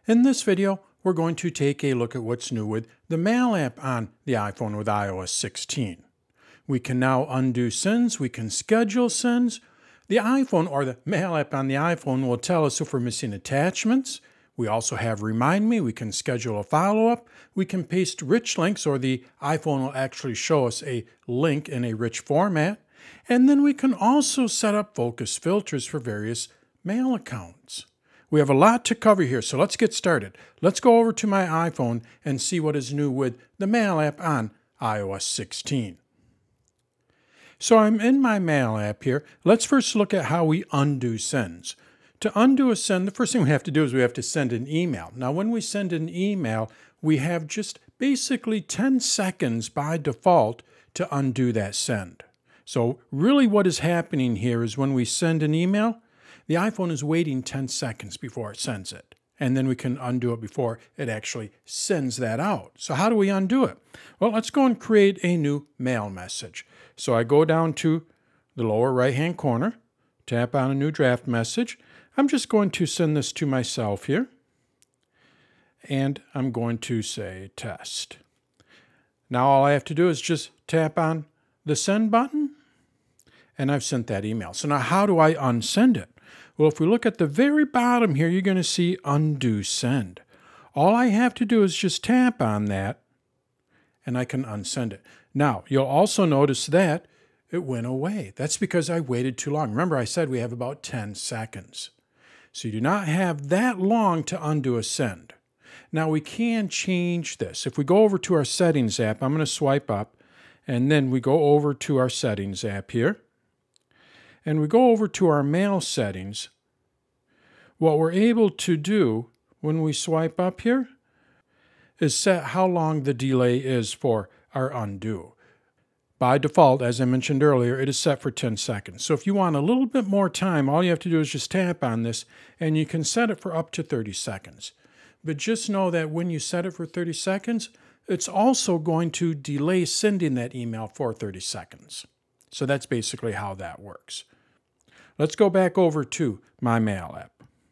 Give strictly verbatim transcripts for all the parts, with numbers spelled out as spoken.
In this video, we're going to take a look at what's new with the Mail app on the iPhone with i O S sixteen. We can now undo sends, we can schedule sends. The iPhone or the Mail app on the iPhone will tell us if we're missing attachments. We also have Remind Me, we can schedule a follow-up. We can paste rich links, or the iPhone will actually show us a link in a rich format. And then we can also set up focus filters for various mail accounts. We have a lot to cover here, so let's get started. Let's go over to my iPhone and see what is new with the Mail app on i O S sixteen. So I'm in my Mail app here. Let's first look at how we undo sends. To undo a send, the first thing we have to do is we have to send an email. Now, when we send an email, we have just basically ten seconds by default to undo that send. So really what is happening here is when we send an email, the iPhone is waiting ten seconds before it sends it. And then we can undo it before it actually sends that out. So how do we undo it? Well, let's go and create a new mail message. So I go down to the lower right-hand corner, tap on a new draft message. I'm just going to send this to myself here. And I'm going to say test. Now all I have to do is just tap on the send button, and I've sent that email. So now how do I unsend it? Well, if we look at the very bottom here, you're going to see undo send. All I have to do is just tap on that, and I can unsend it. Now, you'll also notice that it went away. That's because I waited too long. Remember, I said we have about ten seconds. So you do not have that long to undo a send. Now, we can change this. If we go over to our Settings app, I'm going to swipe up, and then we go over to our Settings app here. And we go over to our mail settings. What we're able to do when we swipe up here is set how long the delay is for our undo. By default, as I mentioned earlier, it is set for ten seconds. So if you want a little bit more time, all you have to do is just tap on this, and you can set it for up to thirty seconds. But just know that when you set it for thirty seconds, it's also going to delay sending that email for thirty seconds. So that's basically how that works. Let's go back over to my Mail app.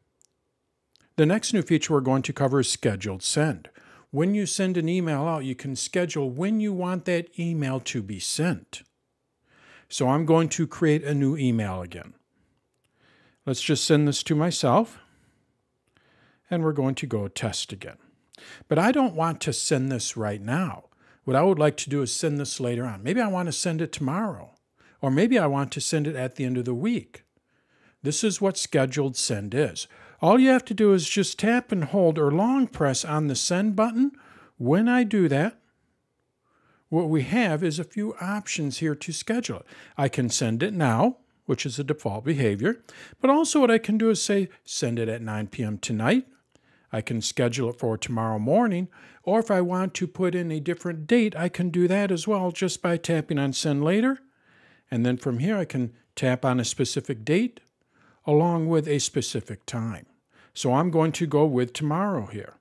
The next new feature we're going to cover is scheduled send. When you send an email out, you can schedule when you want that email to be sent. So I'm going to create a new email again. Let's just send this to myself. And we're going to go test again. But I don't want to send this right now. What I would like to do is send this later on. Maybe I want to send it tomorrow. Or maybe I want to send it at the end of the week. This is what scheduled send is. All you have to do is just tap and hold or long press on the send button. When I do that, what we have is a few options here to schedule it. I can send it now, which is the default behavior. But also what I can do is say, send it at nine p m tonight. I can schedule it for tomorrow morning. Or if I want to put in a different date, I can do that as well just by tapping on send later. And then from here, I can tap on a specific date along with a specific time. So I'm going to go with tomorrow here.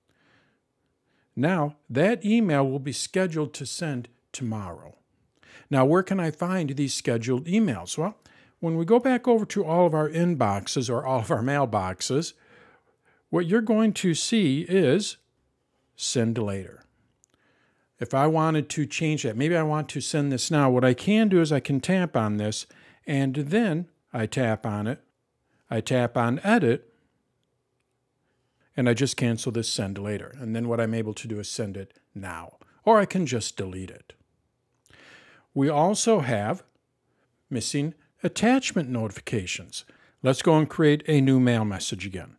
Now, that email will be scheduled to send tomorrow. Now, where can I find these scheduled emails? Well, when we go back over to all of our inboxes or all of our mailboxes, what you're going to see is send later. If I wanted to change that, maybe I want to send this now, what I can do is I can tap on this, and then I tap on it, I tap on edit, and I just cancel this send later. And then what I'm able to do is send it now, or I can just delete it. We also have missing attachment notifications. Let's go and create a new mail message again.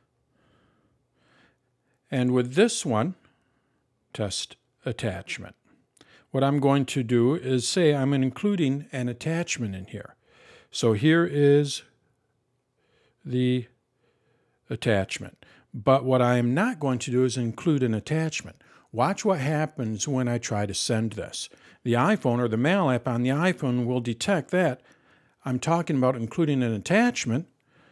And with this one, test attachment. What I'm going to do is say I'm including an attachment in here. So here is the attachment. But what I am not going to do is include an attachment. Watch what happens when I try to send this. The iPhone or the Mail app on the iPhone will detect that I'm talking about including an attachment,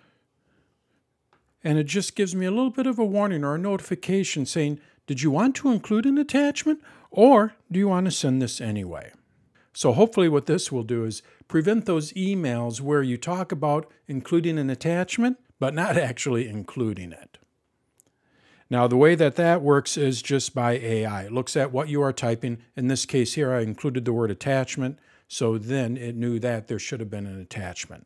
and it just gives me a little bit of a warning or a notification saying, did you want to include an attachment, or do you want to send this anyway? So hopefully what this will do is prevent those emails where you talk about including an attachment, but not actually including it. Now, the way that that works is just by A I. It looks at what you are typing. In this case here, I included the word attachment, so then it knew that there should have been an attachment.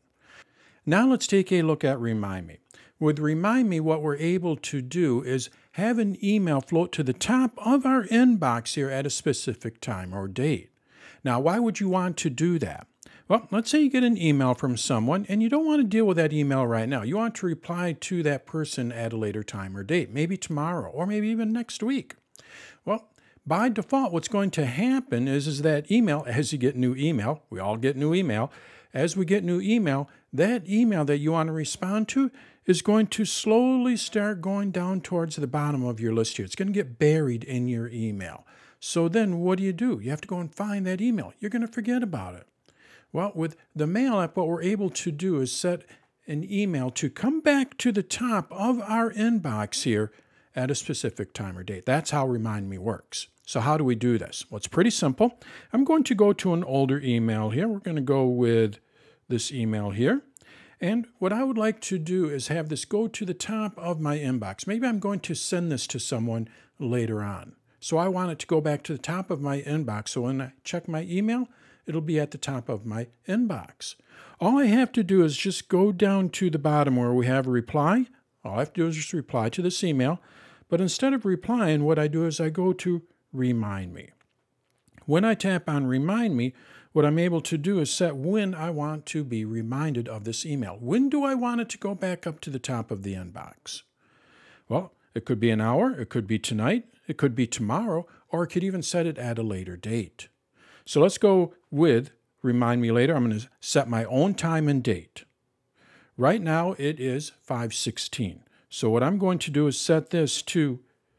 Now let's take a look at Remind Me. With Remind Me, what we're able to do is have an email float to the top of our inbox here at a specific time or date. Now, why would you want to do that? Well, let's say you get an email from someone and you don't want to deal with that email right now. You want to reply to that person at a later time or date, maybe tomorrow or maybe even next week. Well, by default, what's going to happen is, is that email, as you get new email, we all get new email, as we get new email, that email that you want to respond to is going to slowly start going down towards the bottom of your list here. It's going to get buried in your email. So then what do you do? You have to go and find that email. You're going to forget about it. Well, with the Mail app, what we're able to do is set an email to come back to the top of our inbox here at a specific time or date. That's how Remind Me works. So how do we do this? Well, it's pretty simple. I'm going to go to an older email here. We're going to go with this email here. And what I would like to do is have this go to the top of my inbox. Maybe I'm going to send this to someone later on. So I want it to go back to the top of my inbox. So when I check my email, it'll be at the top of my inbox. All I have to do is just go down to the bottom where we have a reply. All I have to do is just reply to this email. But instead of replying, what I do is I go to Remind Me. When I tap on Remind Me, what I'm able to do is set when I want to be reminded of this email. When do I want it to go back up to the top of the inbox? Well, it could be an hour, it could be tonight, it could be tomorrow, or it could even set it at a later date. So let's go with Remind Me Later. I'm going to set my own time and date. Right now it is five sixteen. So what I'm going to do is set this to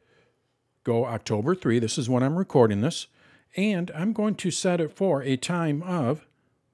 go October third. This is when I'm recording this. And I'm going to set it for a time of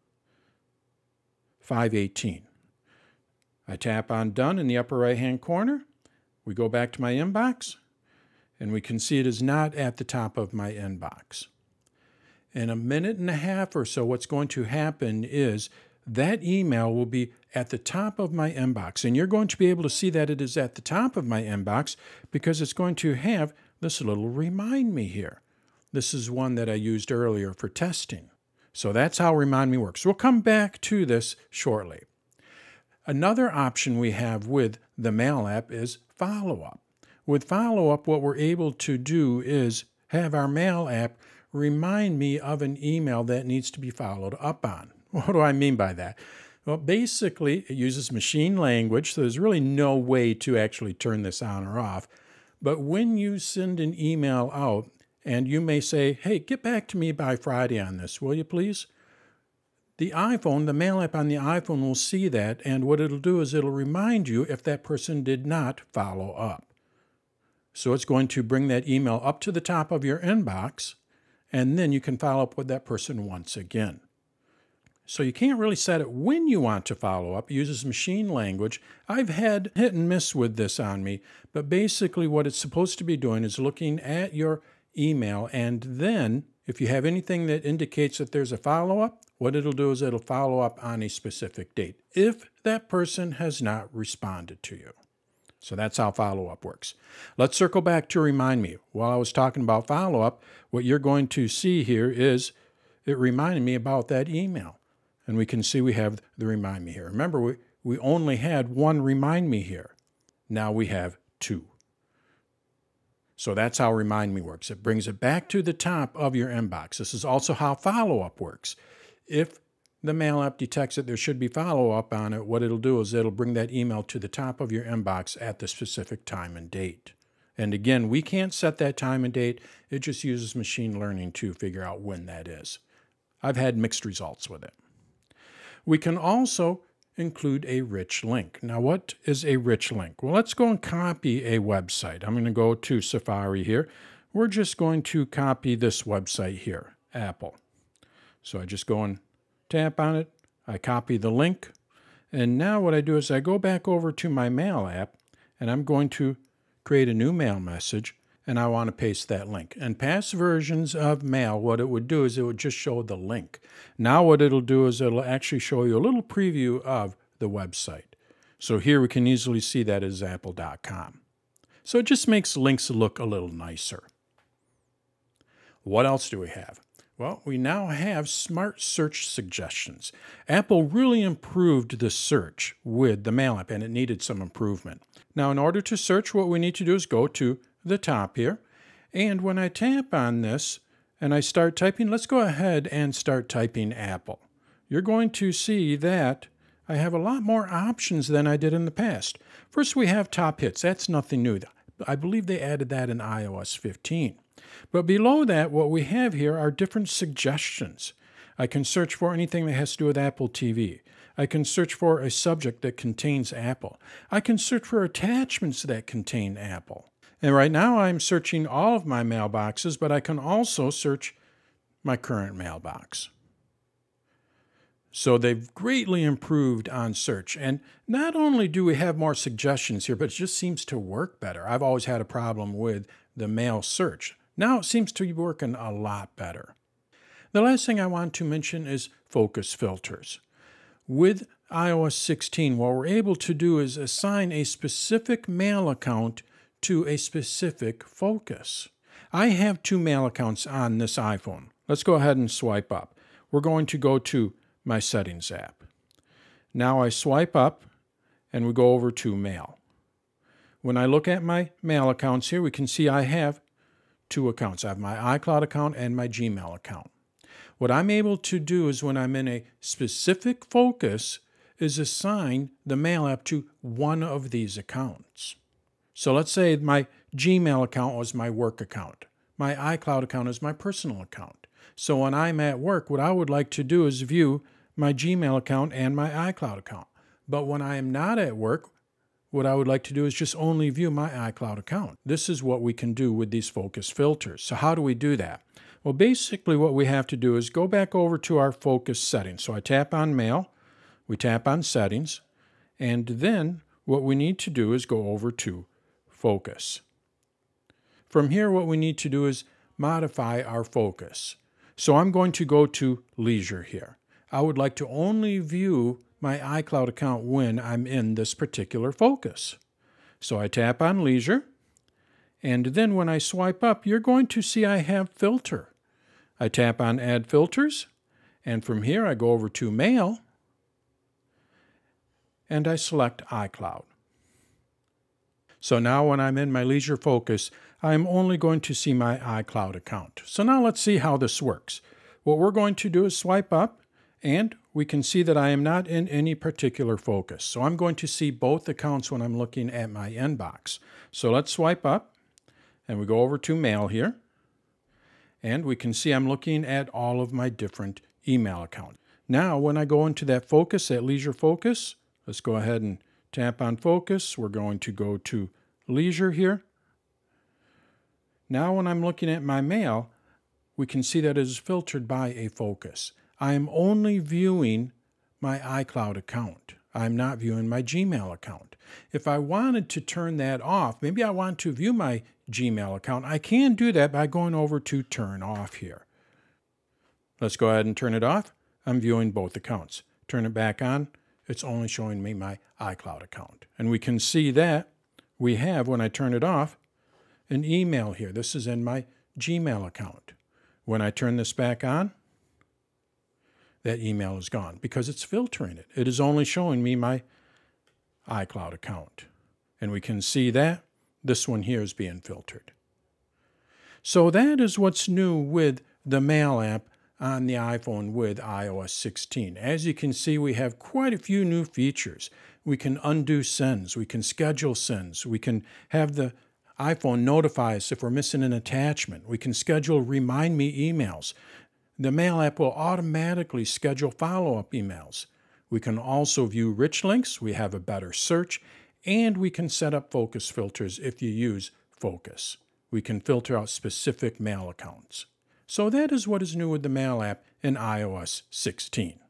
five eighteen. I tap on Done in the upper right-hand corner. We go back to my inbox, and we can see it is not at the top of my inbox. In a minute and a half or so, what's going to happen is that email will be at the top of my inbox. And you're going to be able to see that it is at the top of my inbox because it's going to have this little Remind Me here. This is one that I used earlier for testing. So that's how Remind Me works. We'll come back to this shortly. Another option we have with the Mail app is follow-up. With follow-up, what we're able to do is have our Mail app remind me of an email that needs to be followed up on. What do I mean by that? Well, basically, it uses machine language, so there's really no way to actually turn this on or off. But when you send an email out, and you may say, hey, get back to me by Friday on this, will you please? The iPhone, the Mail app on the iPhone will see that, and what it'll do is it'll remind you if that person did not follow up. So it's going to bring that email up to the top of your inbox, and then you can follow up with that person once again. So you can't really set it when you want to follow up. It uses machine language. I've had hit and miss with this on me, but basically what it's supposed to be doing is looking at your email, and then if you have anything that indicates that there's a follow-up, what it'll do is it'll follow up on a specific date if that person has not responded to you. So that's how follow-up works. Let's circle back to Remind Me. While I was talking about follow-up, what you're going to see here is it reminded me about that email. And we can see we have the Remind Me here. Remember, we, we only had one Remind Me here. Now we have two. So that's how Remind Me works. It brings it back to the top of your inbox. This is also how follow-up works. If the Mail app detects that there should be follow-up on it, what it'll do is it'll bring that email to the top of your inbox at the specific time and date. And again, we can't set that time and date. It just uses machine learning to figure out when that is. I've had mixed results with it. We can also include a rich link. Now, what is a rich link? Well, let's go and copy a website. I'm going to go to Safari here. We're just going to copy this website here, Apple. So I just go and tap on it. I copy the link. And now what I do is I go back over to my Mail app, and I'm going to create a new mail message, and I want to paste that link. And past versions of Mail, what it would do is it would just show the link. Now what it'll do is it'll actually show you a little preview of the website. So here we can easily see that is apple dot com. So it just makes links look a little nicer. What else do we have? Well, we now have smart search suggestions. Apple really improved the search with the Mail app, and it needed some improvement. Now, in order to search, what we need to do is go to the top here. And when I tap on this and I start typing, let's go ahead and start typing Apple. You're going to see that I have a lot more options than I did in the past. First, we have top hits. That's nothing new. I believe they added that in i O S fifteen. But below that, what we have here are different suggestions. I can search for anything that has to do with Apple T V. I can search for a subject that contains Apple. I can search for attachments that contain Apple. And right now I'm searching all of my mailboxes, but I can also search my current mailbox. So they've greatly improved on search. And not only do we have more suggestions here, but it just seems to work better. I've always had a problem with the mail search. Now it seems to be working a lot better. The last thing I want to mention is focus filters. With i O S sixteen, what we're able to do is assign a specific mail account to a specific focus. I have two mail accounts on this iPhone. Let's go ahead and swipe up. We're going to go to my Settings app. Now I swipe up and we go over to Mail. When I look at my mail accounts here, we can see I have two accounts. I have my iCloud account and my Gmail account. What I'm able to do is when I'm in a specific focus is assign the Mail app to one of these accounts. So let's say my Gmail account was my work account. My iCloud account is my personal account. So when I'm at work, what I would like to do is view my Gmail account and my iCloud account. But when I am not at work, what I would like to do is just only view my iCloud account. This is what we can do with these focus filters. So how do we do that? Well, basically what we have to do is go back over to our focus settings. So I tap on Mail, we tap on Settings, and then what we need to do is go over to Focus. From here, what we need to do is modify our focus. So I'm going to go to Leisure here. I would like to only view my iCloud account when I'm in this particular focus. So I tap on Leisure, and then when I swipe up, you're going to see I have Filter. I tap on Add Filters, and from here I go over to Mail, and I select iCloud. So now when I'm in my leisure focus, I'm only going to see my iCloud account. So now let's see how this works. What we're going to do is swipe up, and we can see that I am not in any particular focus. So I'm going to see both accounts when I'm looking at my inbox. So let's swipe up, and we go over to Mail here, and we can see I'm looking at all of my different email accounts. Now when I go into that focus, that leisure focus, let's go ahead and tap on Focus. We're going to go to Leisure here. Now when I'm looking at my mail, we can see that it is filtered by a focus. I am only viewing my iCloud account. I'm not viewing my Gmail account. If I wanted to turn that off, maybe I want to view my Gmail account, I can do that by going over to Turn Off here. Let's go ahead and turn it off. I'm viewing both accounts. Turn it back on. It's only showing me my iCloud account. And we can see that we have, when I turn it off, an email here. This is in my Gmail account. When I turn this back on, that email is gone because it's filtering it. It is only showing me my iCloud account. And we can see that this one here is being filtered. So that is what's new with the Mail app on the iPhone with i O S sixteen. As you can see, we have quite a few new features. We can undo sends, we can schedule sends, we can have the iPhone notify us if we're missing an attachment, we can schedule remind me emails. The Mail app will automatically schedule follow-up emails. We can also view rich links, we have a better search, and we can set up focus filters if you use Focus. We can filter out specific mail accounts. So that is what is new with the Mail app in i O S sixteen.